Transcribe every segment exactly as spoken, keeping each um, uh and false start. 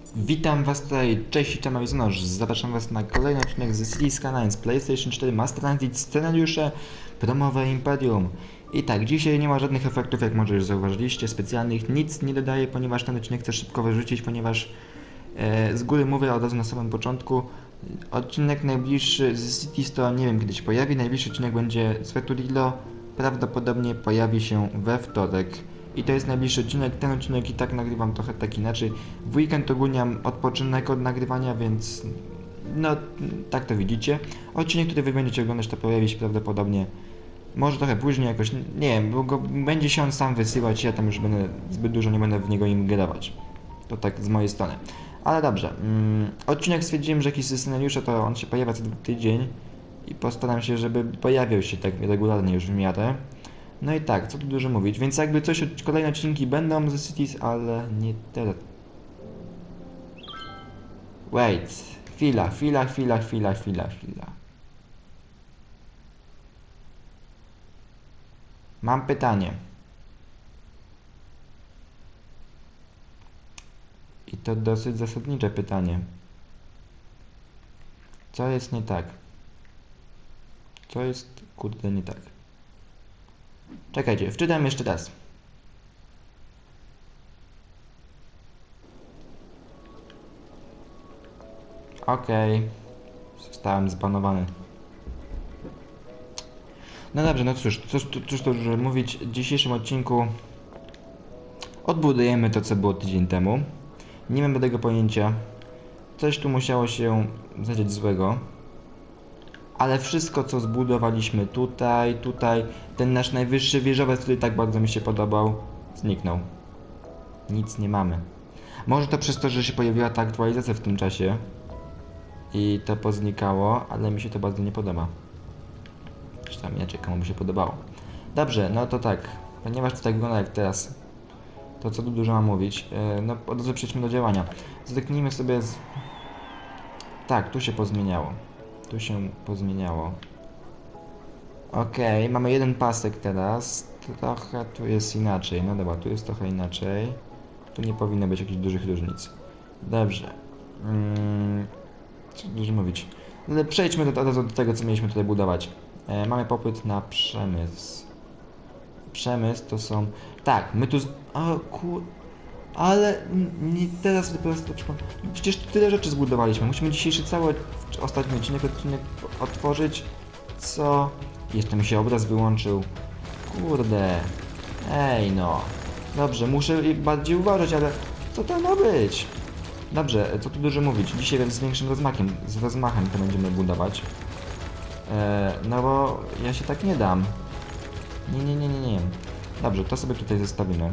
Witam was tutaj, cześć, witam Arizonosz. Zapraszam was na kolejny odcinek z City Skylines PlayStation cztery Master Transit scenariusze promowe Imperium. I tak, dzisiaj nie ma żadnych efektów, jak może już zauważyliście, specjalnych, nic nie dodaję, ponieważ ten odcinek chcę szybko wyrzucić, ponieważ e, z góry mówię od razu na samym początku. Odcinek najbliższy z City Store nie wiem kiedy się pojawi, najbliższy odcinek będzie z Veturilo, prawdopodobnie pojawi się we wtorek. I to jest najbliższy odcinek. Ten odcinek i tak nagrywam trochę tak inaczej. W weekend ogólnie mam odpoczynek od nagrywania, więc no tak to widzicie. Odcinek, który wy będziecie oglądać, to pojawi się prawdopodobnie może trochę później jakoś, nie wiem, bo go, będzie się on sam wysyłać, ja tam już będę zbyt dużo nie będę w niego ingerować. To tak z mojej strony. Ale dobrze, mm, odcinek stwierdziłem, że jakiś scenariusze to on się pojawia co tydzień i postaram się, żeby pojawiał się tak regularnie już w miarę. No i tak, co tu dużo mówić, więc jakby coś, kolejne odcinki będą ze Cities, ale nie teraz. Wait, chwila, chwila, chwila, chwila, chwila, chwila. Mam pytanie. I to dosyć zasadnicze pytanie. Co jest nie tak? Co jest, kurde, nie tak? Czekajcie, wczytam jeszcze raz. Okej. Okay. Zostałem zbanowany. No dobrze, no cóż, cóż, cóż to już mówić. W dzisiejszym odcinku odbudujemy to, co było tydzień temu. Nie mam tego pojęcia. Coś tu musiało się zadziać złego. Ale wszystko, co zbudowaliśmy tutaj, tutaj, ten nasz najwyższy wieżowiec, który tak bardzo mi się podobał, zniknął. Nic nie mamy. Może to przez to, że się pojawiła ta aktualizacja w tym czasie i to poznikało, ale mi się to bardzo nie podoba. Czy tam inaczej, komu by się podobało. Dobrze, no to tak, ponieważ to tak wygląda jak teraz, to co tu dużo mam mówić, yy, no od razu przejdźmy do działania. Zerknijmy sobie z... Tak, tu się pozmieniało. Tu się pozmieniało. Okej, okay, mamy jeden pasek teraz. Trochę tu jest inaczej. No dobra, tu jest trochę inaczej. Tu nie powinno być jakichś dużych różnic. Dobrze. Hmm, co dużo mówić. Ale przejdźmy do, do, do tego, co mieliśmy tutaj budować. E, mamy popyt na przemysł. Przemysł to są... Tak, my tu... Z... O kur... Ale nie, teraz po prostu... Przecież tyle rzeczy zbudowaliśmy. Musimy dzisiejszy cały ostatni odcinek, odcinek otworzyć. Co? Jeszcze mi się obraz wyłączył. Kurde. Ej no. Dobrze, muszę bardziej uważać, ale co to ma być? Dobrze, co tu dużo mówić. Dzisiaj z większym rozmachem, z rozmachem to będziemy budować. Eee, no bo ja się tak nie dam. Nie, nie, nie, nie, nie. Dobrze, to sobie tutaj zostawimy.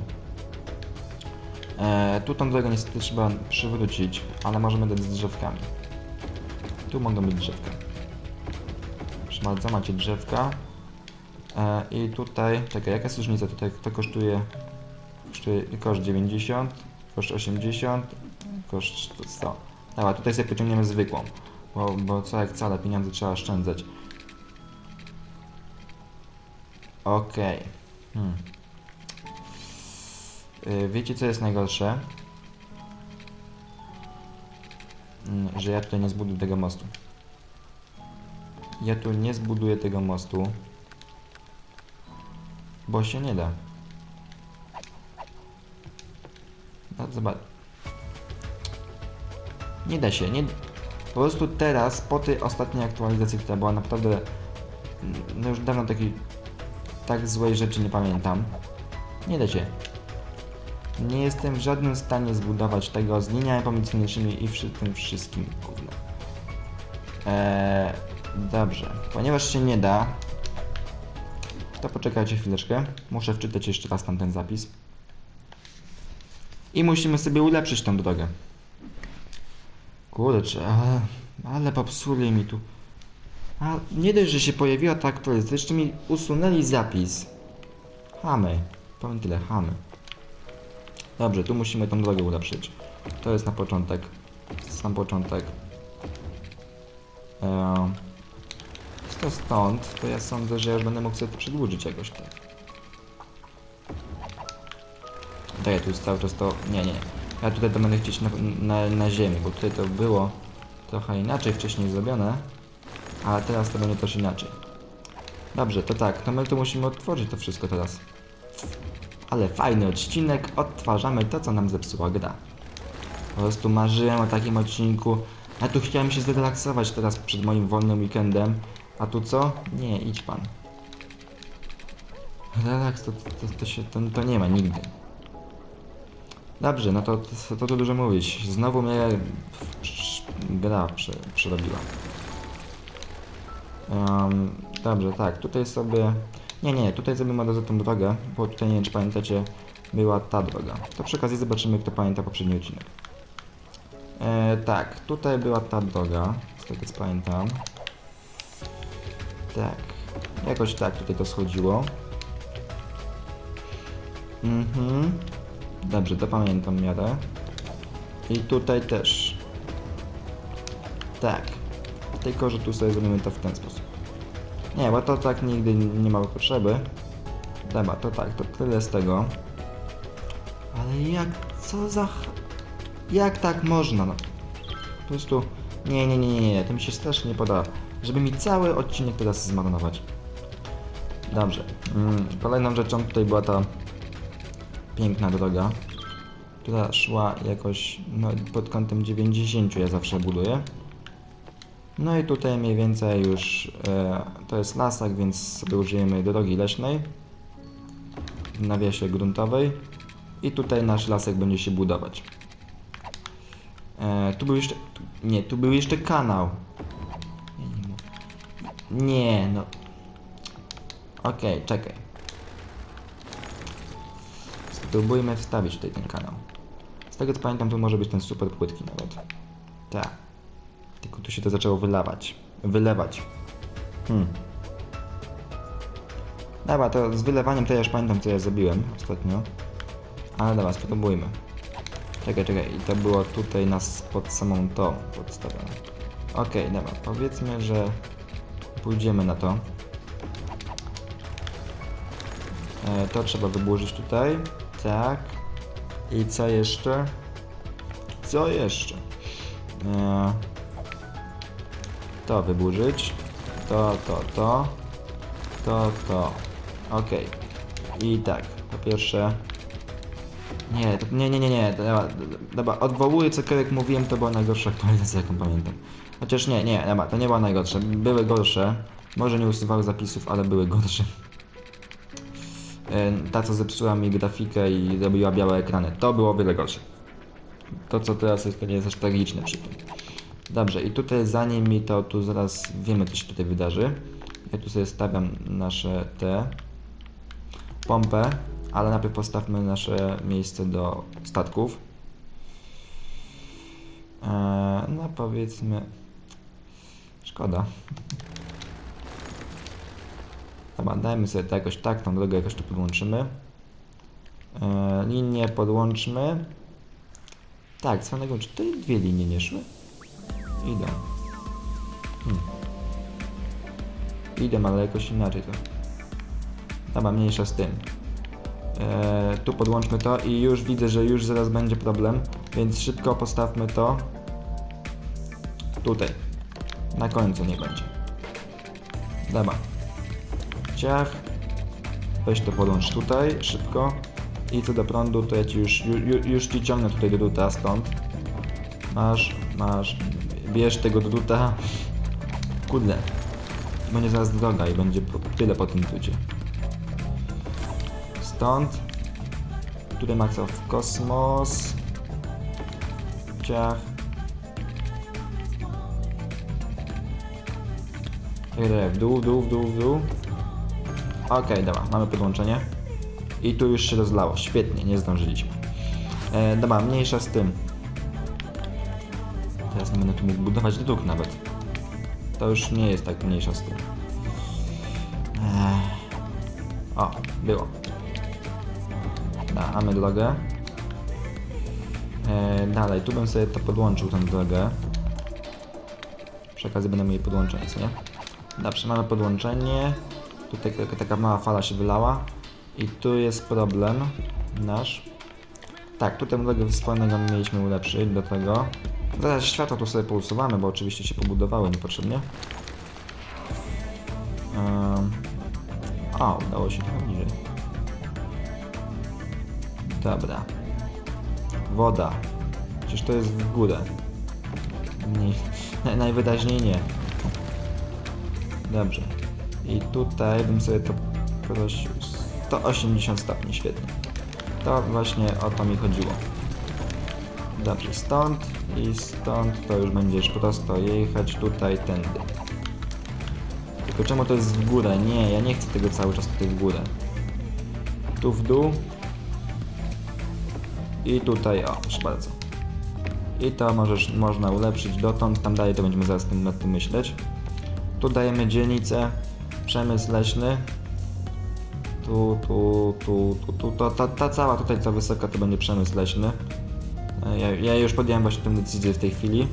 Eee, tu tą drogę niestety trzeba przywrócić, ale możemy dać z drzewkami. Tu mogą być drzewka. Proszę bardzo, macie drzewka. Eee, I tutaj, czekaj, jaka jest różnica? Tutaj to kosztuje, kosztuje koszt dziewięćdziesiąt, koszt osiemdziesiąt, koszt sto. Dobra, tutaj sobie pociągniemy zwykłą, bo, bo co jak wcale pieniądze trzeba oszczędzać. Okej. Okay. Hmm. Yy, wiecie co jest najgorsze? Yy, że ja tutaj nie zbuduję tego mostu. Ja tu nie zbuduję tego mostu, bo się nie da. No zobacz. Nie da się, nie... Po prostu teraz, po tej ostatniej aktualizacji, która była naprawdę... No już dawno takiej... Tak złej rzeczy nie pamiętam. Nie da się. Nie jestem w żadnym stanie zbudować tego z liniami pomiędzy i przy tym wszystkim. Eee, dobrze. Ponieważ się nie da, to poczekajcie chwileczkę. Muszę wczytać jeszcze raz tam ten zapis. I musimy sobie ulepszyć tą drogę. Kurczę, ale, ale popsuli mi tu. A nie dość, że się pojawiła ta aktualizacja, jeszcze mi usunęli zapis. Chamy. Powiem tyle, chamy. Dobrze, tu musimy tą drogę ulepszyć. To jest na początek. Sam początek. Eee, to stąd, to ja sądzę, że ja już będę mógł sobie to przedłużyć jakoś tak. Tak, tu jest cały czas to... Nie, nie. Ja tutaj to będę chcieć na, na, na ziemi, bo tutaj to było trochę inaczej wcześniej zrobione, a teraz to będzie też inaczej. Dobrze, to tak, no my tu musimy odtworzyć to wszystko teraz. Ale fajny odcinek, odtwarzamy to, co nam zepsuła gra. Po prostu marzyłem o takim odcinku. Ja tu chciałem się zrelaksować teraz przed moim wolnym weekendem. A tu co? Nie, idź pan. Relaks to, to, to, się, to, to nie ma nigdy. Dobrze, no to to, to, to dużo mówić. Znowu mnie gra prze, przerobiła. Um, dobrze, tak, tutaj sobie... Nie, nie, tutaj zrobimy od razu tą drogę, bo tutaj nie wiem, czy pamiętacie, była ta droga. To przy okazji zobaczymy, kto pamięta poprzedni odcinek. E, tak, tutaj była ta droga, z tego co pamiętam. Tak, jakoś tak tutaj to schodziło. Mhm. Dobrze, to pamiętam miarę. I tutaj też. Tak. Tylko, że tu sobie zrobimy to w ten sposób. Nie, bo to tak nigdy nie ma potrzeby. Dobra, to tak, to tyle z tego. Ale jak, co za... Jak tak można, no? Po prostu... Nie, nie, nie, nie, nie, to mi się strasznie nie podoba. Żeby mi cały odcinek teraz zmarnować. Dobrze. Mm, kolejną rzeczą tutaj była ta piękna droga, która szła jakoś no, pod kątem dziewięćdziesiąt, ja zawsze buduję. No i tutaj mniej więcej już e, to jest lasak, więc sobie użyjemy drogi leśnej w nawiasie gruntowej i tutaj nasz lasek będzie się budować. E, tu był jeszcze... Tu, nie, tu był jeszcze kanał. Nie, no... Okej, okay, czekaj. Spróbujmy wstawić tutaj ten kanał. Z tego co pamiętam, tu może być ten super płytki nawet. Tak. Tylko tu się to zaczęło wylewać. Wylewać. Hmm. Dobra, to z wylewaniem to ja już pamiętam, co ja zrobiłem ostatnio. Ale dobra, spróbujmy. Czekaj, czekaj. I to było tutaj nas pod samą tą podstawione. Okej, okay, dobra. Powiedzmy, że pójdziemy na to. E, to trzeba wyburzyć tutaj. Tak. I co jeszcze? Co jeszcze? E, to wyburzyć. To, to, to. To, to. Ok. I tak. Po pierwsze... Nie, to, nie, nie, nie, nie. Dobra, dobra, odwołuję cokolwiek mówiłem, to była najgorsza aktualizacja, jaką pamiętam. Chociaż nie, nie, dobra, to nie była najgorsza. Były gorsze. Może nie usuwały zapisów, ale były gorsze. Ta, co zepsuła mi grafikę i zrobiła białe ekrany. To było o wiele gorsze. To, co teraz jest, to nie jest aż tragiczne przy tym. Dobrze, i tutaj zanim mi to, tu zaraz wiemy, co się tutaj wydarzy. Ja tu sobie stawiam nasze te pompę, ale najpierw postawmy nasze miejsce do statków. Eee, no powiedzmy... Szkoda. Dobra, dajmy sobie to jakoś tak, tą drogę jakoś tu podłączymy. Eee, linię podłączmy. Tak, swoją drogą, czy tutaj dwie linie nie szły? Idą. Hmm. Idę, ale jakoś inaczej to. Dobra, mniejsza z tym. Eee, tu podłączmy to i już widzę, że już zaraz będzie problem, więc szybko postawmy to tutaj. Na końcu nie będzie. Dobra. Ciach. Weź to podłącz tutaj, szybko. I co do prądu, to ja ci już, już, już ci ciągnę tutaj do druta stąd. Masz, masz. Bierz tego druta. Kurde. Będzie zaraz droga i będzie po, tyle po tym drucie. Stąd. Tutaj maksa w kosmos. Ciach. W dół, w dół, w dół, w dół. Okej, okay, dobra, mamy podłączenie. I tu już się rozlało. Świetnie, nie zdążyliśmy. E, dobra, mniejsza z tym. Teraz nie będę tu mógł budować dróg nawet. To już nie jest tak mniejsza z tym. E, o, było. Da, mamy drogę. E, dalej, tu bym sobie to podłączył, tę drogę. Przy okazji będę mieli podłączenie, co nie? Dobrze, mamy podłączenie. Tutaj taka mała fala się wylała. I tu jest problem nasz. Tak, tutaj model wspólnego mieliśmy ulepszyć do tego. Zaraz światło tu sobie pousuwamy, bo oczywiście się pobudowały niepotrzebnie. Um, a, udało się trochę niżej. Dobra. Woda. Przecież to jest w górę. Nie, najwyraźniej nie. Dobrze. I tutaj bym sobie to prosił. sto osiemdziesiąt stopni, świetnie. To właśnie o to mi chodziło. Dobrze, stąd i stąd to już będziesz prosto jechać tutaj, tędy. Tylko czemu to jest w górę? Nie, ja nie chcę tego cały czas tutaj w górę. Tu w dół. I tutaj, o, proszę bardzo. I to możesz, można ulepszyć dotąd, tam dalej to będziemy zaraz tym, nad tym myśleć. Tu dajemy dzielnicę, przemysł leśny. Tu, tu, tu, tu, tu, to, ta, ta cała tutaj, ta wysoka to będzie przemysł leśny. Ja, ja już podjąłem właśnie tę decyzję w tej chwili.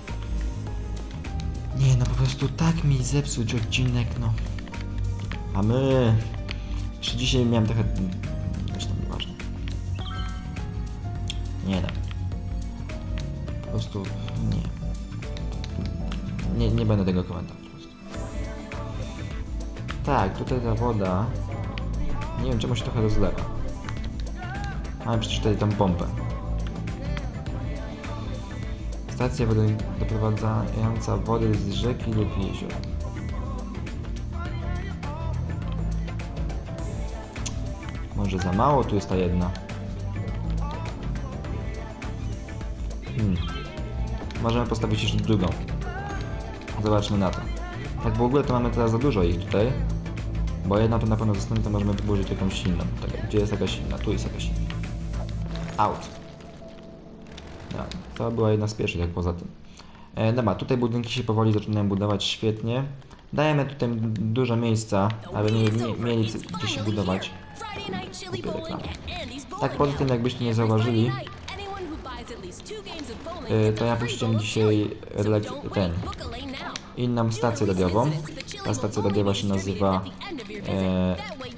Nie no, po prostu tak mi zepsuć odcinek, no. A my... Jeszcze dzisiaj miałem trochę... Zresztą nieważne. Nie no. Po prostu... Nie. Nie, nie będę tego komentować po prostu. Tak, tutaj ta woda... Nie wiem, czemu się trochę rozlewa. Mamy przecież tutaj tą pompę. Stacja doprowadzająca wodę z rzeki lub jezior. Może za mało tu jest ta jedna. Hmm. Możemy postawić jeszcze drugą. Zobaczmy na to. Tak w ogóle to mamy teraz za dużo ich tutaj. Bo jedna to na pewno zostanie, to możemy wyburzyć jakąś inną. Tak, gdzie jest jakaś inna? Tu jest jakaś inna. Out. No, to była jedna z pierwszych, jak poza tym. E, dobra, tutaj budynki się powoli zaczynają budować świetnie. Dajemy tutaj dużo miejsca, aby mieli, mie, mieli gdzie się budować. Tak, poza tym, jakbyście nie zauważyli, e, to ja puściłem dzisiaj ten, inną stację radiową. Ta stacja radiowa się nazywa... E,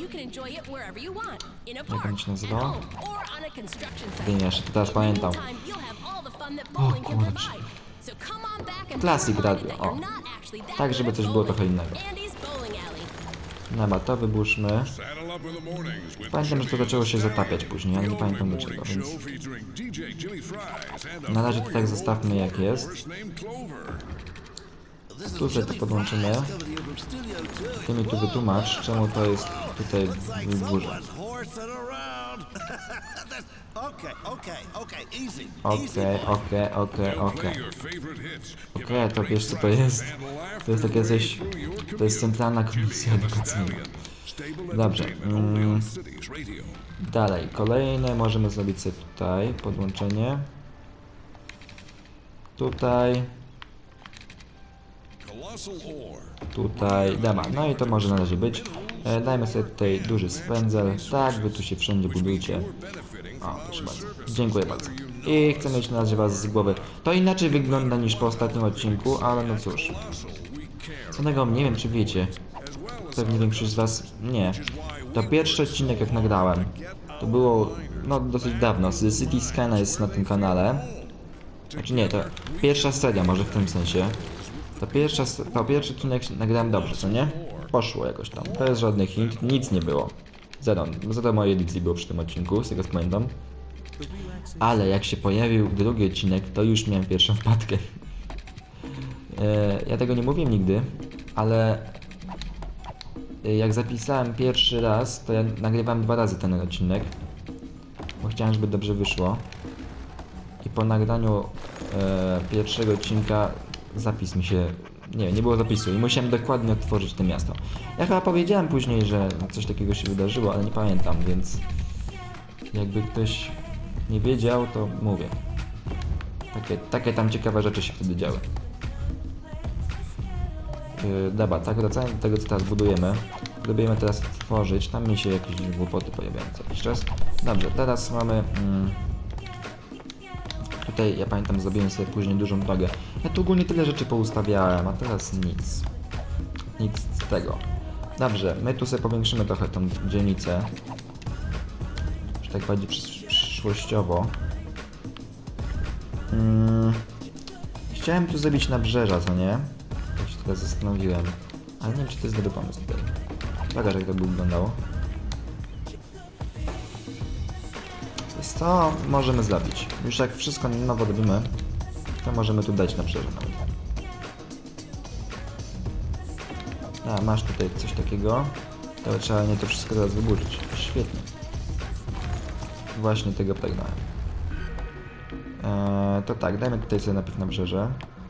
jak on się nazywa? Nie, jeszcze teraz pamiętam. O kurczę. Classic Radio, o. Tak, żeby coś było trochę innego. Dobra, to wyburzmy. Pamiętam, że to zaczęło się zatapiać później, ale nie pamiętam dlaczego, więc... Na razie to tak zostawmy jak jest. Tu sobie to podłączymy. Ty mi tu wytłumacz, czemu to jest tutaj w górze. Okej, okej, okej, okej. Okej, to wiesz co to jest? To jest takie coś... To jest Centralna Komisja Edukacyjna. Dobrze. Mm. Dalej, kolejne możemy zrobić sobie tutaj podłączenie. Tutaj. Tutaj, dama, no i to może na razie być. E, dajmy sobie tutaj duży spędzel. Tak, wy tu się wszędzie budujcie. O, proszę bardzo. Dziękuję bardzo. I chcę mieć na razie was z głowy. To inaczej wygląda niż po ostatnim odcinku, ale no cóż. Co tego, nie wiem czy wiecie. Pewnie większość z was nie. To pierwszy odcinek jak nagrałem. To było, no dosyć dawno. Z City Skyline jest na tym kanale. Znaczy nie, to pierwsza seria może w tym sensie. To, pierwsza, to pierwszy odcinek nagrałem dobrze, co nie? Poszło jakoś tam. Bez żadnych hint, nic nie było. Zero. Zero mojej edycji było przy tym odcinku, z tego co pamiętam. Ale jak się pojawił drugi odcinek, to już miałem pierwszą wpadkę. e, ja tego nie mówiłem nigdy, ale jak zapisałem pierwszy raz, to ja nagrywałem dwa razy ten odcinek. Bo chciałem, żeby dobrze wyszło. I po nagraniu e, pierwszego odcinka zapis mi się... Nie, nie było zapisu i musiałem dokładnie odtworzyć to miasto. Ja chyba powiedziałem później, że coś takiego się wydarzyło, ale nie pamiętam, więc... Jakby ktoś nie wiedział, to mówię. Takie, takie tam ciekawe rzeczy się wtedy działy. Yy, dobra, tak wracając do tego, co teraz budujemy. Próbujemy teraz tworzyć, tam mi się jakieś głupoty pojawiają co jakiś czas. Dobrze, teraz mamy... Mm, tutaj, ja pamiętam, zrobiłem sobie później dużą drogę. Ja tu ogólnie tyle rzeczy poustawiałem, a teraz nic. Nic z tego. Dobrze, my tu sobie powiększymy trochę tą dzielnicę. Że tak bardziej przy, przy, przyszłościowo. Hmm. Chciałem tu zrobić nabrzeża, co nie? Tak się teraz zastanowiłem. Ale nie wiem, czy to jest dobry pomysł tutaj. Zobacz, jak to by wyglądało. Jest to możemy zrobić. Już jak wszystko nowo robimy, to możemy tu dać nabrzeże nawet. A, masz tutaj coś takiego. To trzeba nie to wszystko teraz wyburzyć. Świetnie. Właśnie tego pragnąłem. Eee, to tak, dajmy tutaj sobie najpierw nabrzeże.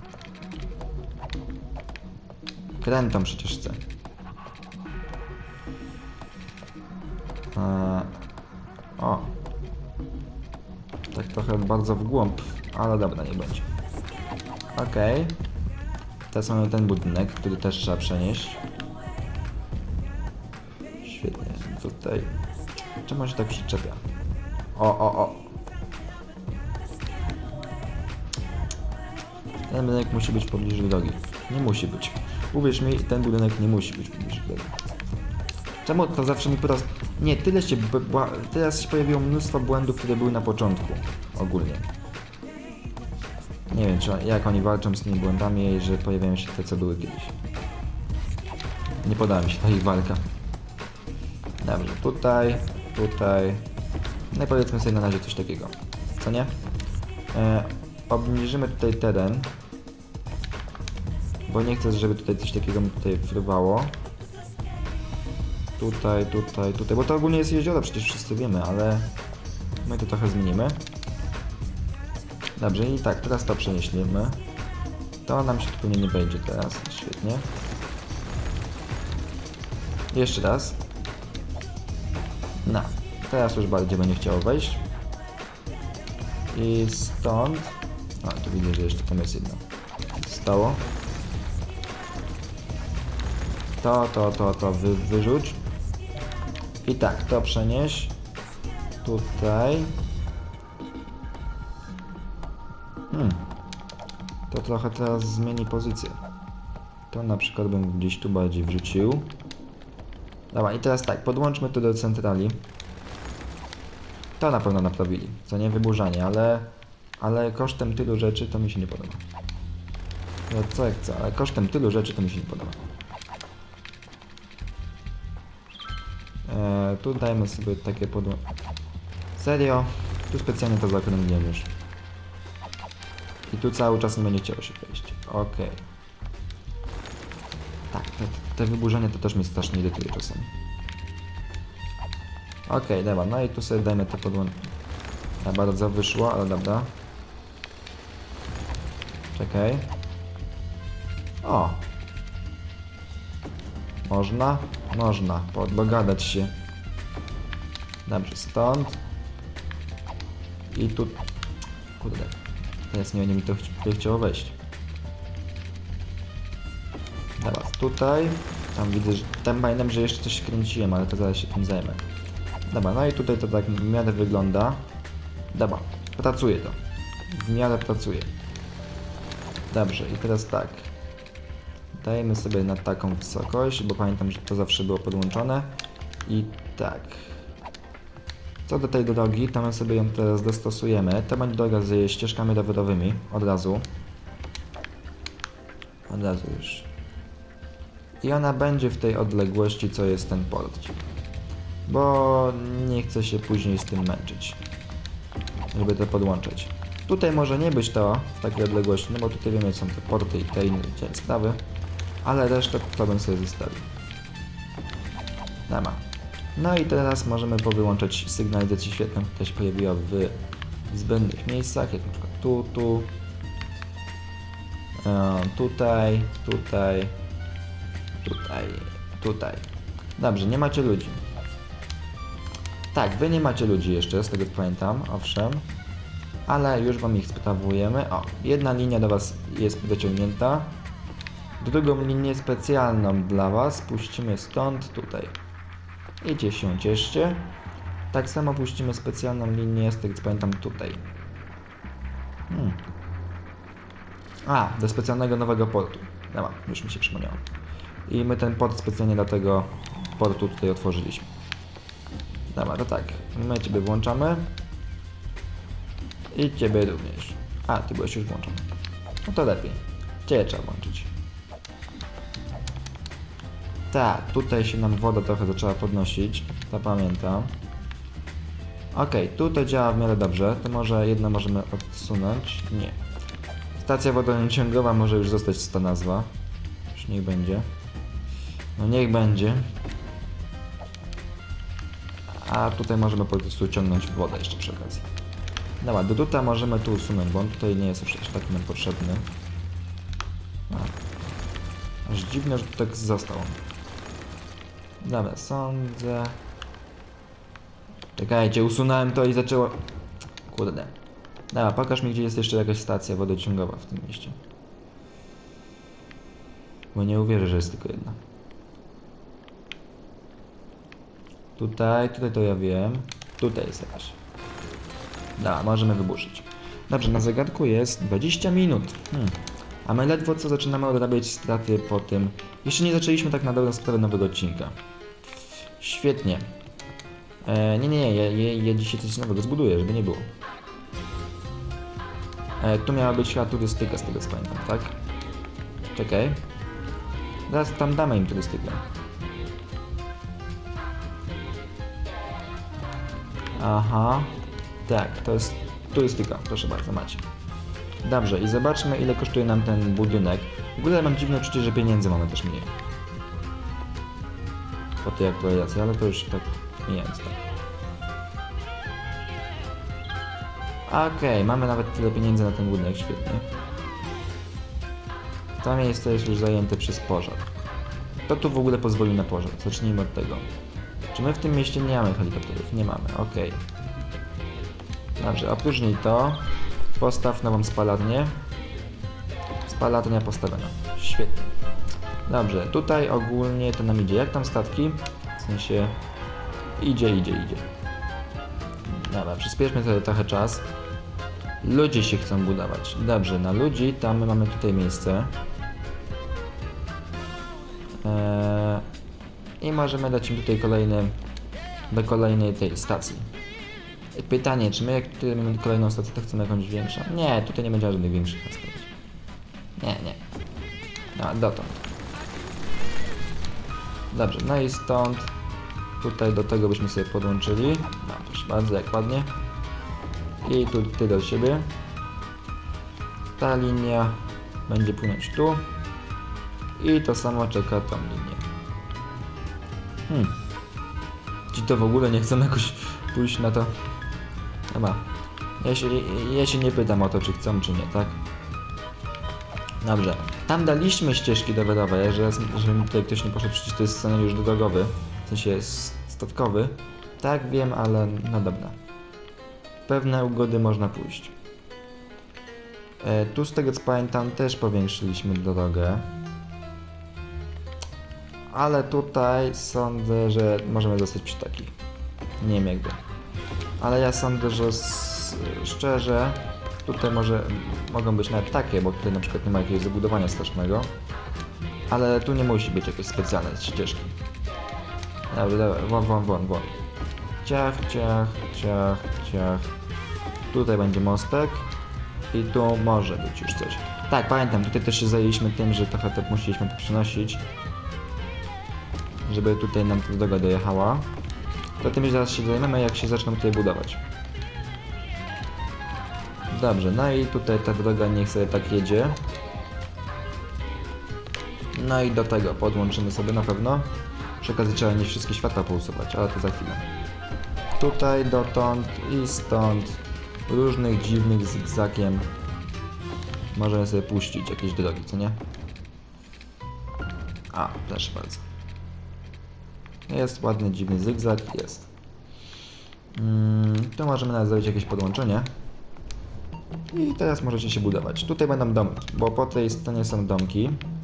Krętą przecież chcę. Eee, o. Tak trochę bardzo w głąb, ale dobra, nie będzie. Okej. Okay. Teraz mamy ten budynek, który też trzeba przenieść. Świetnie, tutaj... Czemu się tak przyczepia? O, o, o! Ten budynek musi być pobliżu drogi. Nie musi być. Uwierz mi, ten budynek nie musi być pobliżu drogi. Czemu to zawsze mi po raz... Nie, tyle się... Teraz się pojawiło mnóstwo błędów, które były na początku. Ogólnie. Nie wiem, czy, jak oni walczą z tymi błędami, że pojawiają się te, co były kiedyś. Nie podoba mi się ta ich walka. Dobrze, tutaj, tutaj... No i powiedzmy sobie na razie coś takiego. Co nie? E, obniżymy tutaj teren. Bo nie chcę, żeby tutaj coś takiego mi tutaj fruwało. Tutaj, tutaj, tutaj, bo to ogólnie jest jezioro, przecież wszyscy wiemy, ale my to trochę zmienimy. Dobrze, i tak, teraz to przenieśliśmy. To nam się tu pewnie nie wejdzie teraz, świetnie. Jeszcze raz. No, teraz już bardziej będzie chciało wejść. I stąd... A, tu widzę, że jeszcze tam jest jedno. Stało. To, to, to, to wy, wyrzuć. I tak, to przenieś. Tutaj. Hmm. To trochę teraz zmieni pozycję. To na przykład bym gdzieś tu bardziej wrzucił. Dobra, i teraz tak, podłączmy to do centrali. To na pewno naprawili, co nie wyburzanie, ale... Ale kosztem tylu rzeczy to mi się nie podoba. No co jak co, ale kosztem tylu rzeczy to mi się nie podoba. Eee, tu dajmy sobie takie podłączenie. Serio? Tu specjalnie to zaokrągliłem już. I tu cały czas nie będzie chciało się wejść. Okej. Okay. Tak, te, te wyburzenie to też mnie strasznie irytuje czasem. Okej, okay, dobra, no i tu sobie dajmy te podłączenie. Bardzo wyszło, ale dobra. Czekaj. O! Można? Można. Dogadać się. Dobrze, stąd. I tu... Kurde. Teraz nie będzie mi to ch chciało wejść. Dobra, tutaj. Tam widzę, że... Tam pamiętam, że jeszcze coś kręciłem, ale to zaraz się tym zajmę. Dobra, no i tutaj to tak w miarę wygląda. Dobra, pracuje to. W miarę pracuje. Dobrze, i teraz tak. Dajemy sobie na taką wysokość, bo pamiętam, że to zawsze było podłączone. I tak. Co do tej drogi, to my sobie ją teraz dostosujemy. To będzie droga z ścieżkami rowerowymi. Od razu. Od razu już. I ona będzie w tej odległości, co jest ten port. Bo nie chcę się później z tym męczyć. Żeby to podłączyć. Tutaj może nie być to w takiej odległości, no bo tutaj wiemy, są te porty i te inne sprawy. Ale resztę to bym sobie zostawił. Dobra. No i teraz możemy powyłączać sygnalizację świetną, która się pojawiła w zbędnych miejscach, jak na przykład tu, tu, e, tutaj, tutaj, tutaj, tutaj. Dobrze, nie macie ludzi. Tak, wy nie macie ludzi jeszcze, z tego co pamiętam, owszem. Ale już wam ich sprawujemy. O, jedna linia do was jest wyciągnięta. Drugą linię specjalną dla was puścimy stąd, tutaj. Idzie się, cieszcie. Tak samo puścimy specjalną linię, z tego co pamiętam, tutaj. Hmm. A, do specjalnego nowego portu. Dobra, już mi się przypomniało. I my ten port specjalnie dla tego portu tutaj otworzyliśmy. Dobra, to tak. My ciebie włączamy. I ciebie również. A, ty byłeś już włączony. No to lepiej. Ciebie trzeba włączyć. Tak, tutaj się nam woda trochę zaczęła podnosić. To pamiętam. Okej, okay, tu to działa w miarę dobrze. To może jedno możemy odsunąć. Nie. Stacja wodociągowa może już zostać ta nazwa. Już niech będzie. No niech będzie. A tutaj możemy po prostu ciągnąć wodę jeszcze przy okazji. Dobra, do tuta możemy tu usunąć, bo on tutaj nie jest już aż taki nam potrzebny. A. Aż dziwne, że tu tak został. Dobra, sądzę... Czekajcie, usunąłem to i zaczęło... Kurde. Dobra, pokaż mi, gdzie jest jeszcze jakaś stacja wodociągowa w tym mieście. Bo nie uwierzę, że jest tylko jedna. Tutaj, tutaj to ja wiem. Tutaj jest jakaś. Dobra, możemy wyburzyć. Dobrze, na zegarku jest dwadzieścia minut. Hmm. A my ledwo co zaczynamy odrabiać straty po tym. Jeszcze nie zaczęliśmy tak na dobrą sprawę nowego odcinka. Świetnie. E, nie, nie, nie, ja, ja, ja dzisiaj coś nowego zbuduję, żeby nie było. E, tu miała być chyba turystyka, z tego co pamiętam, tak? Czekaj. Zaraz tam damy im turystykę. Aha. Tak, to jest turystyka, proszę bardzo, macie. Dobrze, i zobaczmy, ile kosztuje nam ten budynek. W ogóle mam dziwne uczucie, że pieniędzy mamy też mniej. Po tej aktualizacji, ale to już tak mijając tak. Okej, okay, mamy nawet tyle pieniędzy na ten budynek, świetnie. To miejsce jest już zajęte przez pożar. Kto tu w ogóle pozwolił na pożar? Zacznijmy od tego. Czy my w tym mieście nie mamy helikopterów? Nie mamy, okej. Okay. Dobrze, opróżnij to. Postaw nową spalarnię. Spalarnia postawiona. Świetnie. Dobrze, tutaj ogólnie to nam idzie. Jak tam statki? W sensie... Idzie, idzie, idzie. Dobra, przyspieszmy sobie trochę czas. Ludzie się chcą budować. Dobrze, na ludzi tam my mamy tutaj miejsce. Eee, I możemy dać im tutaj kolejny... do kolejnej tej stacji. Pytanie, czy my jak tutaj mamy kolejną stację, to chcemy jakąś większą? Nie, tutaj nie będzie żadnych większych stacji. Nie, nie. No, dotąd. Dobrze, no i stąd tutaj do tego byśmy sobie podłączyli. No, proszę bardzo, jak ładnie. I tu ty do siebie. Ta linia będzie płynąć tu. I to samo czeka tą linię. Hmm. Ci to w ogóle nie chcą jakoś pójść na to. Chyba. Ja się, ja się nie pytam o to, czy chcą, czy nie, tak? Dobrze. Tam daliśmy ścieżki rowerowe, że, żeby mi tutaj ktoś nie poszedł, przecież to jest scenariusz drogowy, w sensie statkowy. Tak, wiem, ale no dobra. Pewne ugody można pójść. E, tu z tego co pamiętam też powiększyliśmy drogę. Ale tutaj sądzę, że możemy zostać przy takich. Nie wiem jakby. Ale ja sądzę, że z, szczerze tutaj może mogą być nawet takie, bo tutaj na przykład nie ma jakiegoś zabudowania strasznego. Ale tu nie musi być jakieś specjalne ścieżki. Dobra, dobra, won, won, won, won. Ciach, ciach, ciach, ciach. Tutaj będzie mostek. I tu może być już coś. Tak, pamiętam, tutaj też się zajęliśmy tym, że trochę to musieliśmy to przynosić. Żeby tutaj nam ta droga dojechała. To tym zaraz się zajmiemy, jak się zaczną tutaj budować. Dobrze, no i tutaj ta droga niech sobie tak jedzie. No i do tego podłączymy sobie na pewno. Przy okazji trzeba nie wszystkie światła pousuwać, ale to za chwilę. Tutaj dotąd i stąd różnych dziwnych zygzakiem możemy sobie puścić jakieś drogi, co nie? A, proszę bardzo. Jest ładny, dziwny zygzak, jest. Hmm, tu możemy nawet zrobić jakieś podłączenie. I teraz możecie się budować. Tutaj będą domki, bo po tej stronie są domki.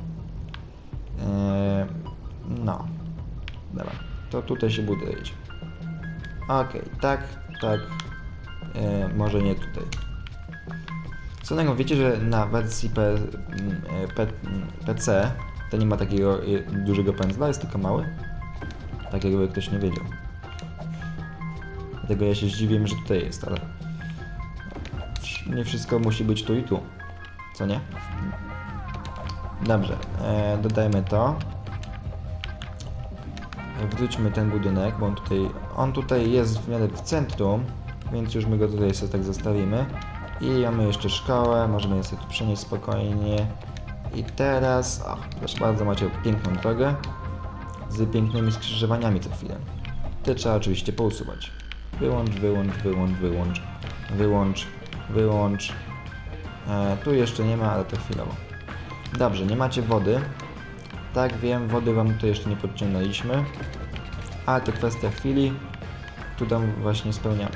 Eee, no. Dobra, to tutaj się budujecie. Okej, okay, tak, tak. Eee, może nie tutaj. Co innego, wiecie, że na wersji P, P, P C to nie ma takiego dużego pędzla, jest tylko mały? Tak jakby ktoś nie wiedział. Dlatego ja się zdziwiłem, że tutaj jest, ale... nie wszystko musi być tu i tu. Co nie? Dobrze, e, dodajmy to. Wróćmy ten budynek, bo on tutaj, on tutaj jest w miarę w centrum, więc już my go tutaj sobie tak zostawimy. I mamy jeszcze szkołę, możemy je sobie tu przenieść spokojnie. I teraz, o, proszę bardzo, macie piękną drogę z pięknymi skrzyżowaniami co chwilę. Te trzeba oczywiście pousuwać. Wyłącz, wyłącz, wyłącz, wyłącz, wyłącz, wyłącz. E, tu jeszcze nie ma, ale to chwilowo. Dobrze, nie macie wody. Tak, wiem, wody wam tutaj jeszcze nie podciągnęliśmy. Ale to kwestia chwili. Tu tam właśnie spełniamy.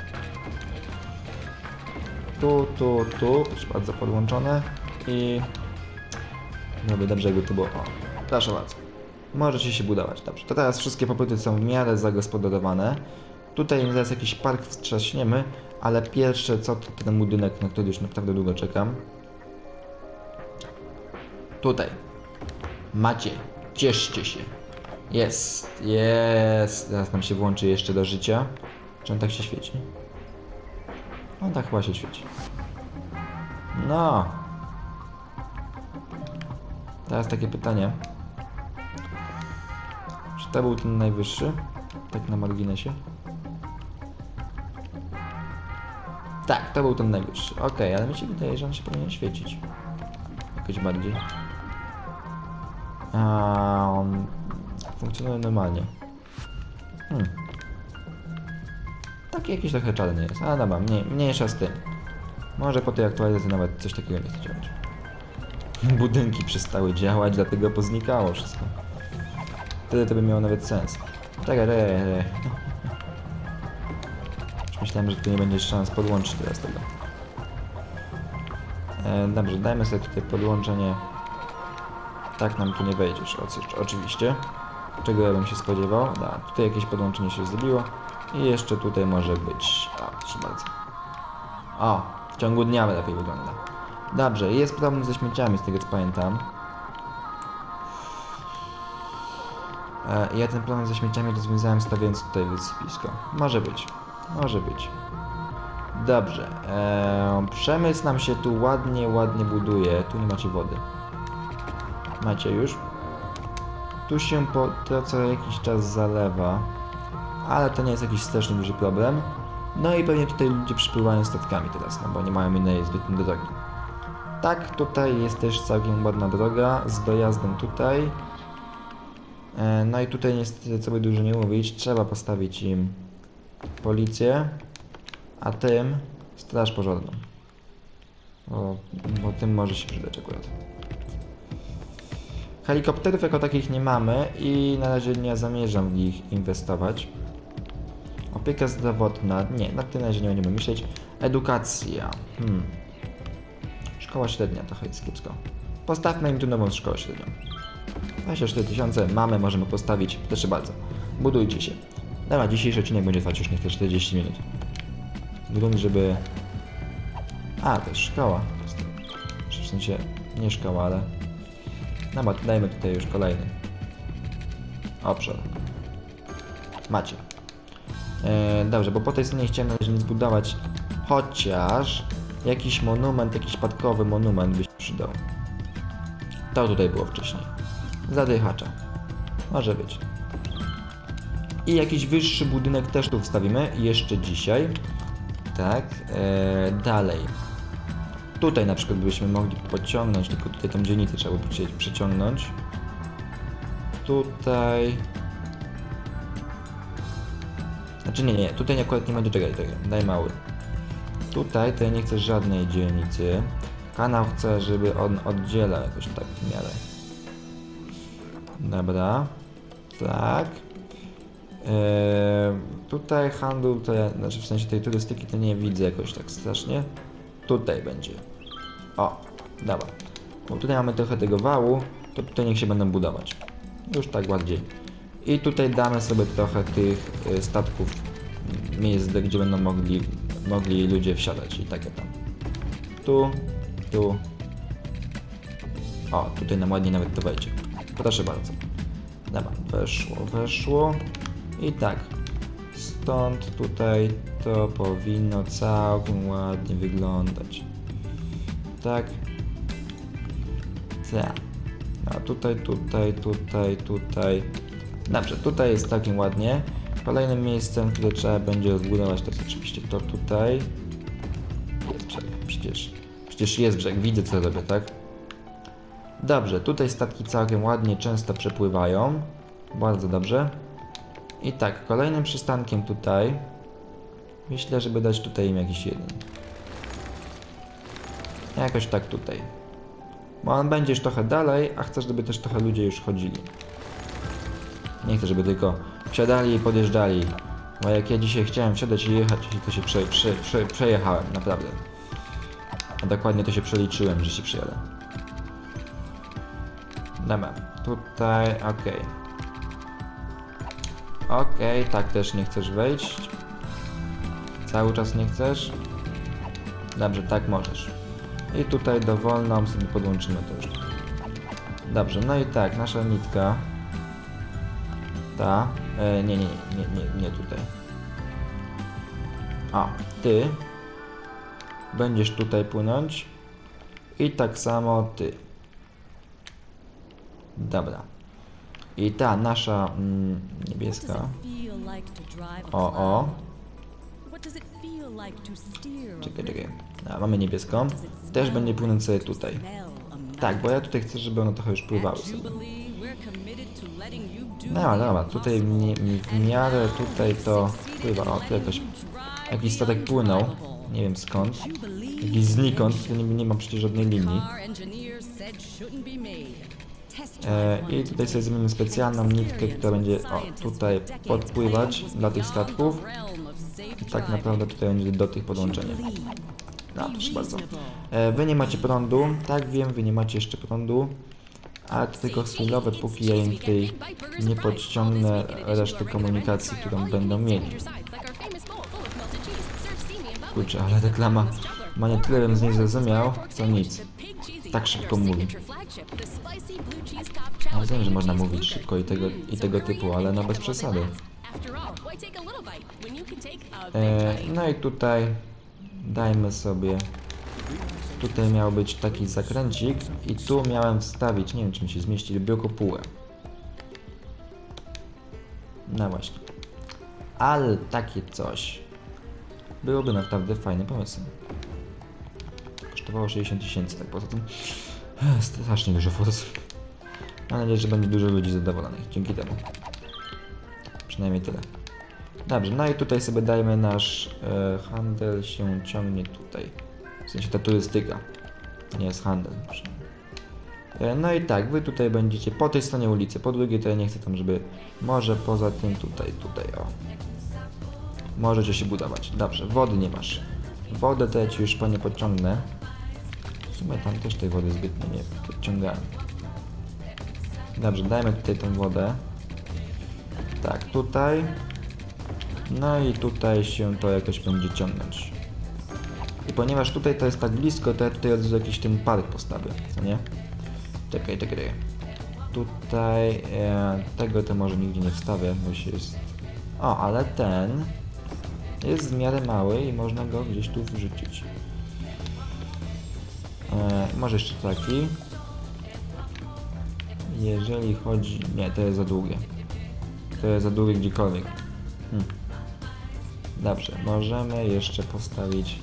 Tu, tu, tu, proszę bardzo, podłączone. I... Byłoby dobrze, jakby to było... O, proszę bardzo. Możecie się budować, dobrze. To teraz wszystkie popyty są w miarę zagospodarowane. Tutaj zaraz jakiś park wstrzaśniemy, ale pierwsze co to ten budynek, na który już naprawdę długo czekam. Tutaj. Macie. Cieszcie się. Jest, jest. Zaraz nam się włączy jeszcze do życia. Czy on tak się świeci? On tak chyba się świeci. No. Teraz takie pytanie. Czy to był ten najwyższy? Tak na marginesie. Tak, to był ten najwyższy. Okej, okay, ale mi się wydaje, że on się powinien świecić. Jakoś bardziej. A on funkcjonuje normalnie. Hmm. Taki jakiś trochę czarny jest, ale dobra, mniej, mniejsza z tym. Może po tej aktualizacji nawet coś takiego nie chce działać. Budynki przestały działać, dlatego poznikało wszystko. Wtedy to by miało nawet sens. Czekaj, czekaj, czekaj. Myślałem, że tu nie będzie szans podłączyć teraz tego. E, dobrze, dajmy sobie tutaj podłączenie. Tak nam tu nie wejdzie, oczywiście. Czego ja bym się spodziewał? Da, tutaj jakieś podłączenie się zrobiło. I jeszcze tutaj może być... O, proszę bardzo. O, w ciągu dnia lepiej wygląda. Dobrze, jest problem ze śmieciami, z tego co pamiętam. E, ja ten problem ze śmieciami rozwiązałem, stawiając tutaj wysypisko. Może być. Może być. Dobrze. E, przemysł nam się tu ładnie, ładnie buduje. Tu nie macie wody. Macie już. Tu się po to co jakiś czas zalewa. Ale to nie jest jakiś strasznie duży problem. No i pewnie tutaj ludzie przypływają statkami teraz, no bo nie mają innej zbytniej drogi. Tak, tutaj jest też całkiem ładna droga z dojazdem tutaj. E, no i tutaj niestety, co by dużo nie mówić, trzeba postawić im policję, a tym straż pożarną. Bo, bo tym może się przydać akurat. Helikopterów jako takich nie mamy i na razie nie zamierzam w nich inwestować. Opieka zdrowotna, nie, nad tym na razie nie będziemy myśleć. Edukacja, hmm. Szkoła średnia, trochę jest kiepsko. Postawmy im tu nową szkołę średnią. dwadzieścia cztery tysiące mamy, możemy postawić, proszę bardzo. Budujcie się. Dobra, dzisiejszy odcinek będzie trwać już niech czterdzieści minut. Grunt, żeby... A, to jest szkoła. W sensie, nie szkoła, ale... No, dajmy tutaj już kolejny obszar. Macie. E, dobrze, bo po tej stronie chciałem na razie nic budować, chociaż jakiś monument, jakiś spadkowy monument by się przydał. To tutaj było wcześniej. Zadychacza. Może być. I jakiś wyższy budynek też tu wstawimy, jeszcze dzisiaj. Tak, e, dalej. Tutaj na przykład byśmy mogli pociągnąć, tylko tutaj tą dzielnicę trzeba by przeciągnąć. Tutaj... Znaczy nie, nie, tutaj akurat nie będzie, czekaj, czekaj, daj mały. Tutaj to ja nie chcę żadnej dzielnicy. Kanał chcę, żeby on oddzielał jakoś tak w miarę. Dobra. Tak. Eee, tutaj handlu, to ja, znaczy w sensie tej turystyki to nie widzę jakoś tak strasznie. Tutaj będzie. O, dobra. Bo tutaj mamy trochę tego wału, to tutaj niech się będą budować. Już tak bardziej. I tutaj damy sobie trochę tych y, statków, miejsc, gdzie będą mogli, mogli ludzie wsiadać i takie tam. Tu, tu. O, tutaj nam ładnie nawet to wejdzie. Proszę bardzo. Dobra, weszło, weszło. I tak. Stąd tutaj to powinno całkiem ładnie wyglądać. Tak. Tak. A tutaj, tutaj, tutaj, tutaj. Dobrze, tutaj jest całkiem ładnie. Kolejnym miejscem, które trzeba będzie rozbudować, to jest oczywiście to tutaj. Jest brzeg, przecież, przecież jest brzeg, widzę co robię, tak? Dobrze, tutaj statki całkiem ładnie, często przepływają. Bardzo dobrze. I tak, kolejnym przystankiem tutaj, myślę, żeby dać tutaj im jakiś jeden. Jakoś tak tutaj. Bo on będzie już trochę dalej, a chcę, żeby też trochę ludzie już chodzili. Nie chcę, żeby tylko wsiadali i podjeżdżali. Bo jak ja dzisiaj chciałem wsiadać i jechać, to się prze, prze, prze, przejechałem, naprawdę. A dokładnie to się przeliczyłem, że się przyjadę. Dobra, tutaj, okej. Okay. Okej, okay, tak też nie chcesz wejść. Cały czas nie chcesz. Dobrze, tak możesz. I tutaj dowolną sobie podłączymy to już. Dobrze, no i tak, nasza nitka. Ta. E, nie, nie, nie, nie, nie tutaj. A, ty. Będziesz tutaj płynąć. I tak samo ty. Dobra. I ta nasza mm, niebieska. O, o. Czekaj, czekaj. A, mamy niebieską. Też będzie płynąć sobie tutaj. Tak, bo ja tutaj chcę, żeby one trochę już pływały sobie. No, dobra, tutaj w miarę tutaj to pływa. O, tu jakoś jakiś statek płynął. Nie wiem skąd. Jakiś znikąd, tu nie, nie ma przecież żadnej linii. E, I tutaj sobie zrobimy specjalną nitkę, która będzie o, tutaj podpływać dla tych statków. I tak naprawdę tutaj będzie do tych podłączenia. No, proszę bardzo. E, wy nie macie prądu. Tak, wiem, wy nie macie jeszcze prądu. Ale to tylko chwilowe, póki ja im tutaj nie podciągnę reszty komunikacji, którą będą mieli. Kurczę, ale reklama ma nie tyle, bym z niej zrozumiał, co nic. Tak szybko mówi. Ja wiem, że można mówić szybko i tego, i tego typu, ale no bez przesady. E, no i tutaj dajmy sobie... Tutaj miał być taki zakręcik i tu miałem wstawić, nie wiem czy mi się zmieści, biokopułę. No właśnie. Ale takie coś byłoby naprawdę fajnym pomysłem. Kosztowało sześćdziesiąt tysięcy, tak poza tym strasznie dużo forsów. Mam nadzieję, że będzie dużo ludzi zadowolonych dzięki temu. Przynajmniej tyle. Dobrze, no i tutaj sobie dajmy nasz e, handel się ciągnie tutaj. W sensie ta turystyka. To nie jest handel. E, no i tak, wy tutaj będziecie po tej stronie ulicy, po drugiej to ja nie chcę tam, żeby... Może poza tym tutaj, tutaj, o. Możecie się budować. Dobrze, wody nie masz. Wodę to ja ci już panie podciągnę. W sumie tam też tej wody zbytnio nie podciągałem. Dobrze, dajmy tutaj tą wodę. Tak, tutaj. No i tutaj się to jakoś będzie ciągnąć. I ponieważ tutaj to jest tak blisko, to ja tutaj od razu jakiś ten park postawię, co nie? Czekaj, czekaj. Tutaj e, tego to może nigdzie nie wstawię, bo się jest... O, ale ten jest w miarę mały i można go gdzieś tu wrzucić. E, może jeszcze taki. Jeżeli chodzi... Nie, to jest za długie. To jest za długie gdziekolwiek. Hm. Dobrze, możemy jeszcze postawić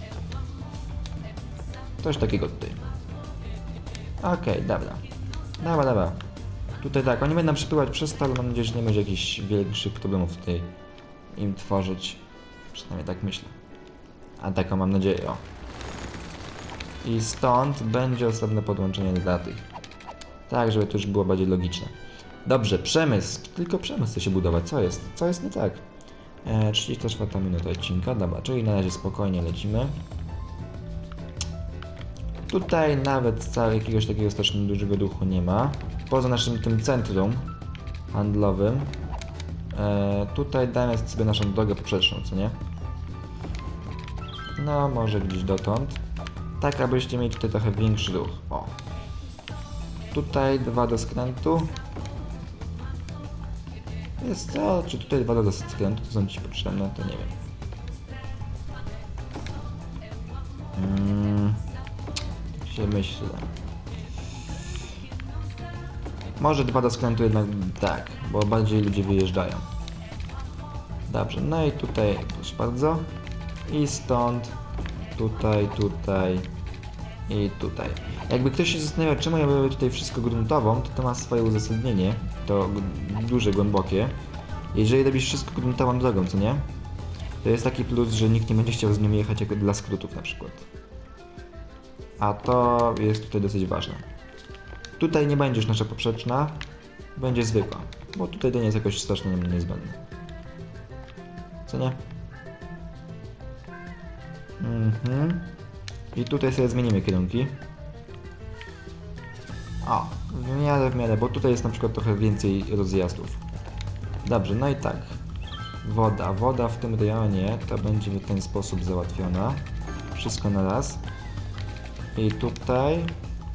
coś takiego tutaj. Okej, okay, dobra. Dobra, dobra. Tutaj tak, oni będą przepływać przez to, ale mam nadzieję, że nie będzie jakichś większych problemów tutaj im tworzyć. Przynajmniej tak myślę. A taką mam nadzieję, o. I stąd będzie osobne podłączenie dla tych. Tak, żeby to już było bardziej logiczne. Dobrze, przemysł. Tylko przemysł chce się budować. Co jest? Co jest nie tak? E, trzydziesta czwarta minuta odcinka. Dobra, czyli na razie spokojnie lecimy. Tutaj nawet całego jakiegoś takiego strasznie dużego duchu nie ma. Poza naszym tym centrum handlowym. E, tutaj dajmy sobie naszą drogę poprzeczną, co nie? No, może gdzieś dotąd. Tak, abyście mieli tutaj trochę większy ruch. O. Tutaj dwa do skrętu. Jest to, czy tutaj dwa do skrętu to są ci potrzebne, to nie wiem. się myślę. Może dwa do skrętu jednak tak, bo bardziej ludzie wyjeżdżają. Dobrze, no i tutaj proszę bardzo. I stąd, tutaj, tutaj i tutaj. Jakby ktoś się zastanawiał, czemu ja robię tutaj wszystko gruntową, to to ma swoje uzasadnienie, to duże, głębokie. Jeżeli robisz wszystko gruntową drogą, co nie? To jest taki plus, że nikt nie będzie chciał z nim jechać jako dla skrótów na przykład. A to jest tutaj dosyć ważne. Tutaj nie będzie już nasza poprzeczna, będzie zwykła, bo tutaj to nie jest jakoś strasznie niezbędne. Co nie? Mhm. I tutaj sobie zmienimy kierunki. O, w miarę, w miarę, bo tutaj jest na przykład trochę więcej rozjazdów. Dobrze, no i tak. Woda. Woda w tym rejonie to będzie w ten sposób załatwiona. Wszystko na raz. I tutaj.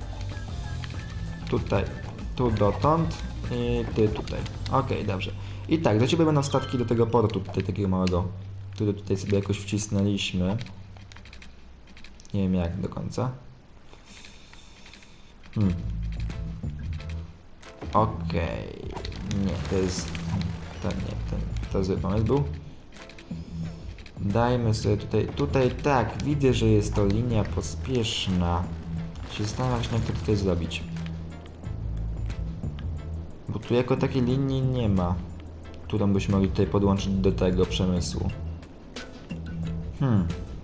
Tutaj. Tu dotąd. I ty tutaj. Ok, dobrze. I tak, do ciebie będą statki do tego portu, tutaj takiego małego, który tutaj sobie jakoś wcisnęliśmy. Nie wiem jak do końca. Hmm. Okej. Okay. Nie, to jest... Ten, nie, ten, to zły pomysł był. Dajmy sobie tutaj... Tutaj tak, widzę, że jest to linia pospieszna. Się zastanawiam się, jak to tutaj zrobić. Bo tu jako takiej linii nie ma, którą byśmy mogli tutaj podłączyć do tego przemysłu. Hmm.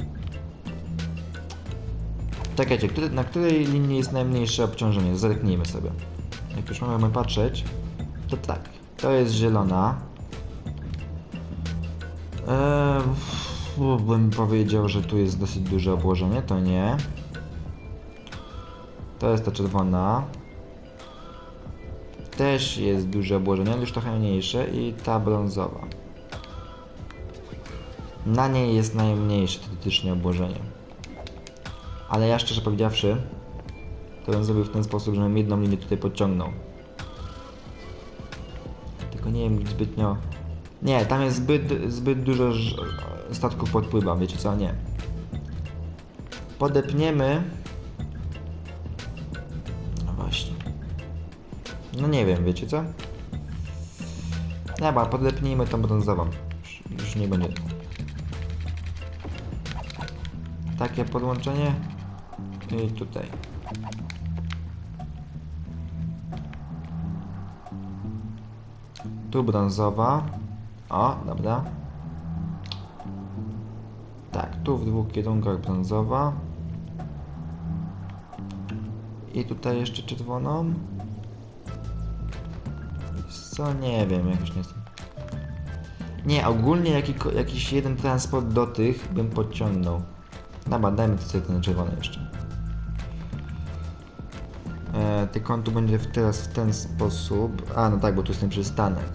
Czekajcie, który, na której linii jest najmniejsze obciążenie? Zerknijmy sobie. Jak już mamy patrzeć, to tak. To jest zielona. Eee, bym powiedział, że tu jest dosyć duże obłożenie, to nie. To jest ta czerwona. Też jest duże obłożenie, ale już trochę mniejsze. I ta brązowa. Na niej jest najmniejsze teoretycznie obłożenie. Ale ja szczerze powiedziawszy, to bym zrobił w ten sposób, że bym jedną linię tutaj podciągnął. Tylko nie wiem zbytnio... Nie, tam jest zbyt, zbyt dużo statków podpływa, wiecie co? Nie. Podepniemy... No właśnie. No nie wiem, wiecie co? Dobra, podepnijmy tą brązową. Już, już nie będzie. Takie podłączenie. I tutaj. Tu brązowa. O, dobra. Tak, tu w dwóch kierunkach brązowa. I tutaj jeszcze czerwoną. Co? Nie wiem, jakoś nie jestem. Nie, ogólnie jaki, jakiś jeden transport do tych bym podciągnął. Dobra, dajmy to sobie ten czerwony jeszcze. E, tylko on tu będzie w, teraz w ten sposób. A, no tak, bo tu jest ten przystanek.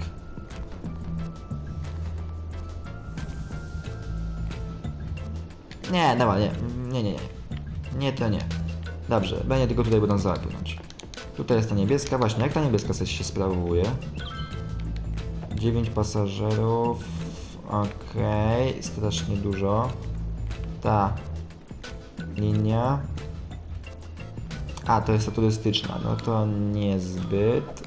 Nie, dobra, nie, nie, nie, nie. Nie, to nie. Dobrze, będzie tylko tutaj będą zapłynąć. Tutaj jest ta niebieska, właśnie, jak ta niebieska coś się sprawuje? dziewięć pasażerów. Okej, okay, strasznie dużo. Ta linia. A, to jest ta turystyczna, no to niezbyt.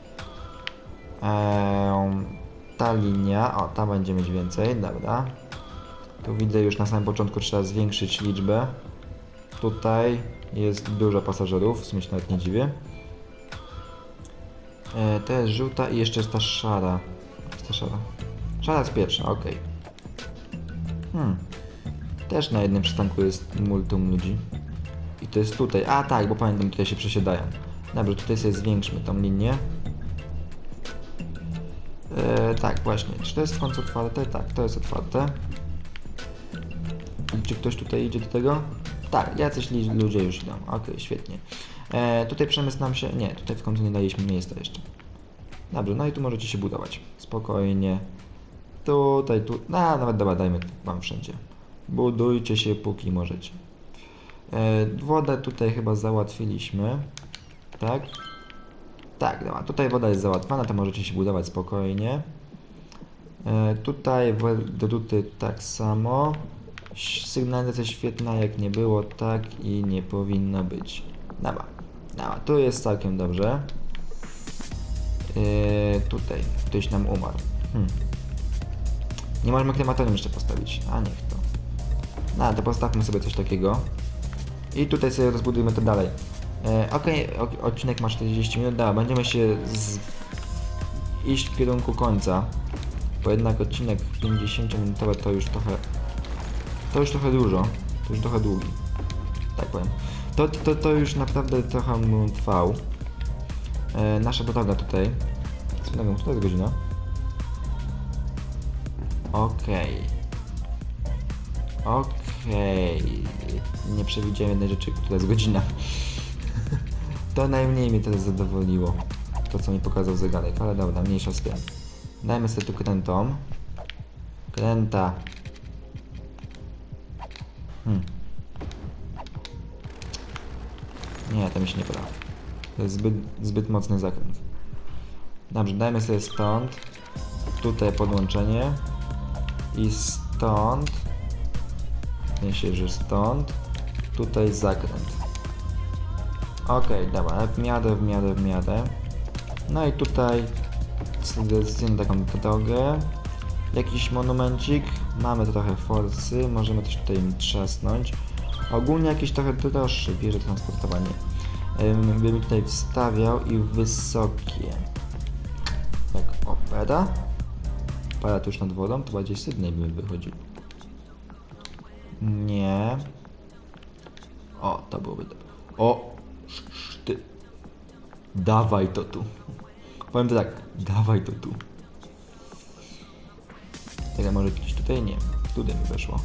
Eee, ta linia, o, ta będzie mieć więcej, dobra. Tu widzę już na samym początku trzeba zwiększyć liczbę. Tutaj jest dużo pasażerów, w sumie się nawet nie dziwię. Eee, to jest żółta i jeszcze jest ta szara. Jest ta szara. Szara jest pierwsza, ok. Hmm. Też na jednym przystanku jest multum ludzi. I to jest tutaj. A tak, bo pamiętam, tutaj się przesiadają. Dobrze, tutaj sobie zwiększmy tą linię. Eee, tak, właśnie. Czy to jest w końcu otwarte? Tak, to jest otwarte. I czy ktoś tutaj idzie do tego? Tak, jacyś ludzie już idą. Ok, świetnie. Eee, tutaj przemysł nam się... Nie, tutaj w końcu nie daliśmy miejsca jeszcze. Dobrze, no i tu możecie się budować. Spokojnie. Tutaj, tu... No, nawet dobra, dajmy wam wszędzie. Budujcie się póki możecie. E, wodę tutaj chyba załatwiliśmy. Tak? Tak, dobra. Tutaj woda jest załatwiona, to możecie się budować spokojnie. E, tutaj do tutaj tak samo. Sygnalizacja świetna, jak nie było, tak i nie powinno być. Dobra, dobra, tu jest całkiem dobrze. Yy, tutaj, ktoś nam umarł. Hmm. Nie możemy krematorium jeszcze postawić, a niech to. No, to postawmy sobie coś takiego. I tutaj sobie rozbudujmy to dalej. E, Okej, okay, odcinek ma czterdzieści minut, da, będziemy się z... iść w kierunku końca. Bo jednak odcinek pięćdziesięciominutowy to już trochę... To już trochę dużo. To już trochę długi. Tak powiem. To, to, to już naprawdę trochę mu trwał. E, nasza droga tutaj. Co to jest godzina? Okej. Okay. Okej. Okay. Nie przewidziałem jednej rzeczy, która jest godzina. To najmniej mnie teraz zadowoliło. To, co mi pokazał zegarek, ale dobra, mniejsza z tym. Dajmy sobie tu krętą. Kręta. Hmm. Nie, to mi się nie podoba. To jest zbyt, zbyt mocny zakręt. Dobrze, dajmy sobie stąd. Tutaj podłączenie. I stąd. Myślę, że stąd. Tutaj zakręt. Okej, okay, dobra, w miarę, w miarę, w miarę. No i tutaj zjemy taką drogę. Jakiś monumencik. Mamy trochę forsy, możemy też tutaj im trzasnąć. Ogólnie jakieś trochę droższe wieże transportowanie. Bym tutaj wstawiał i wysokie. Jak opera. Opera tuż nad wodą, to bardziej Sydney by wychodził. Nie. O, to byłoby dobre. O! Ty. Dawaj to tu. Powiem to tak, dawaj to tu. Teraz może gdzieś tutaj? Nie. Tutaj mi weszło.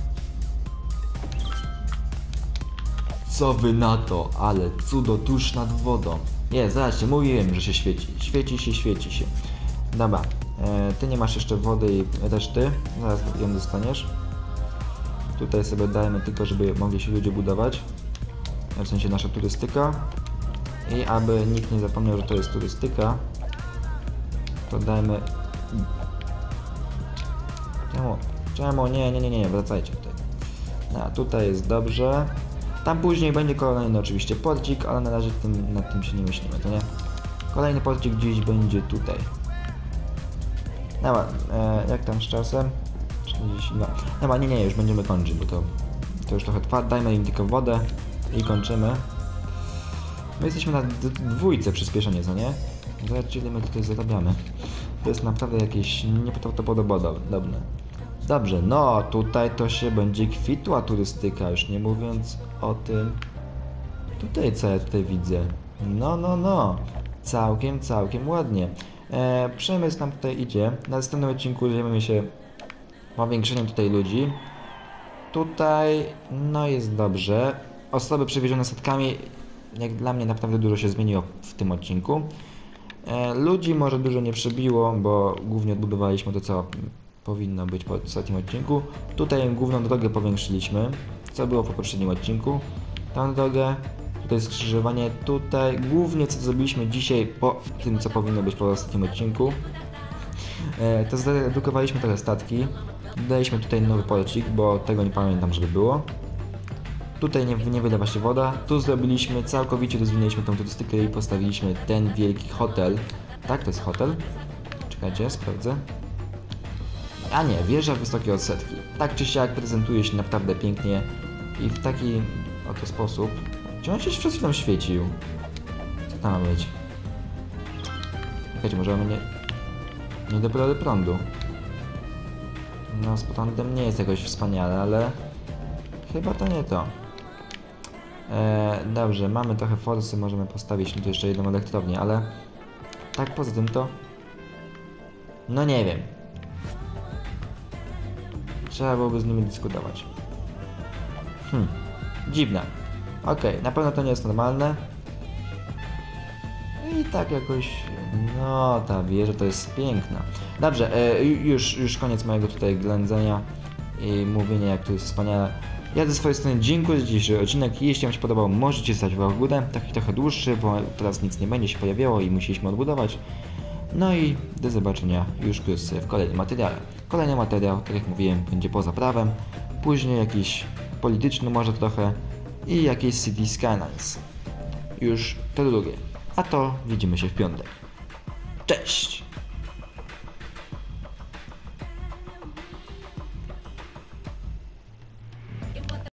Co wy na to? Ale cudo tuż nad wodą. Jest, zobaczcie, mówiłem, że się świeci. Świeci się, świeci się. Dobra. E, ty nie masz jeszcze wody i reszty. Zaraz ją dostaniesz. Tutaj sobie dajmy tylko, żeby mogli się ludzie budować. W sensie nasza turystyka. I aby nikt nie zapomniał, że to jest turystyka, to dajmy... Czemu? Czemu? Nie, nie, nie, nie, wracajcie tutaj. No, tutaj jest dobrze. Tam później będzie kolejny oczywiście porcik, ale na razie tym, nad tym się nie myślimy, to nie? Kolejny porcik gdzieś będzie tutaj. Dobra, e, jak tam z czasem? czterdzieści dwa. Dobra, nie, nie, już będziemy kończyć, bo to, to już trochę trwa. Dajmy im tylko wodę i kończymy. My jesteśmy na dwójce przyspieszenie, co nie? Zobaczcie, ile my tutaj zarabiamy. To jest naprawdę jakieś nieprawdopodobne. Dobrze, no tutaj to się będzie kwitła turystyka, już nie mówiąc o tym. Tutaj co ja tutaj widzę? No, no, no. Całkiem, całkiem ładnie. E, przemysł nam tutaj idzie. Na następnym odcinku zajmiemy się powiększeniem tutaj ludzi. Tutaj, no jest dobrze. Osoby przewiezione setkami, jak dla mnie naprawdę dużo się zmieniło w tym odcinku. E, ludzi może dużo nie przebiło, bo głównie odbudowaliśmy to, co powinno być po ostatnim odcinku. Tutaj główną drogę powiększyliśmy, co było po poprzednim odcinku. Tą drogę, tutaj skrzyżowanie, tutaj głównie co zrobiliśmy dzisiaj po tym, co powinno być po ostatnim odcinku. E, to zredukowaliśmy trochę statki. Dodaliśmy tutaj nowy porcik, bo tego nie pamiętam, żeby było. Tutaj nie, nie wylewa się woda. Tu zrobiliśmy, całkowicie rozwinęliśmy tą turystykę i postawiliśmy ten wielki hotel. Tak, to jest hotel. Czekajcie, sprawdzę. A nie, wieża wysokiej odsetki. Tak czy siak prezentuje się naprawdę pięknie i w taki oto sposób. Czy on się przed chwilą świecił? Co tam ma być? Czekajcie, może on nie... nie dobre prądu. No, z prądem nie jest jakoś wspaniale, ale... chyba to nie to. Eee, dobrze, mamy trochę forsy, możemy postawić tu jeszcze jedną elektrownię, ale... tak poza tym to... no nie wiem. Trzeba byłoby z nimi dyskutować. Hmm, dziwne. Okej, okay, na pewno to nie jest normalne. I tak jakoś... no, ta wieża to jest piękna. Dobrze, e, już, już koniec mojego tutaj ględzenia i mówienia, jak to jest wspaniale. Ja ze swojej strony dziękuję za dzisiejszy odcinek. Jeśli Wam się podobał, możecie stać w górę. Taki trochę dłuższy, bo teraz nic nie będzie się pojawiało i musieliśmy odbudować. No i do zobaczenia już wkrótce w kolejnym materiale. Kolejny materiał, tak jak mówiłem, będzie poza prawem, później jakiś polityczny może trochę i jakieś City Skylines. Już to drugie. A to widzimy się w piątek. Cześć!